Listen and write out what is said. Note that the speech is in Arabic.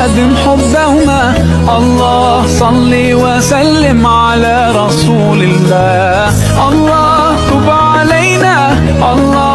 وادم حبهما. الله صل وسلم على رسول الله. الله تب علينا. الله